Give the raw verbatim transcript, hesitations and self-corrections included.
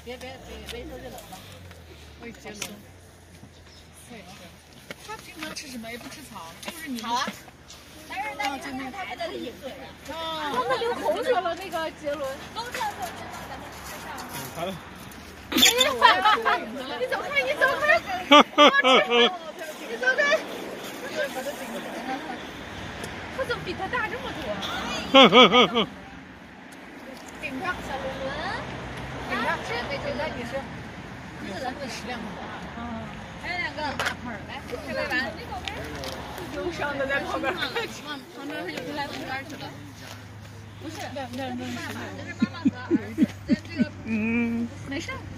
别别别别手机冷了。我也觉得。对，他平常吃什么？也不吃草，就是你。好啊。但是但是他他不能饮水啊。啊。刚才流口水了，那个杰伦。刚上课先帮咱们吃上。好了。你走开！你走开！你走开！你走开！他怎么比他大这么多？顶上小伦伦，顶上吃，没顶上你是，你是咱们的食量很大。嗯，还有两个大盆儿，来开杯完。忧伤的在旁边。旁边他就来公园去了。不是，那那那是爸爸，这是妈妈和儿子，这这个嗯，没事。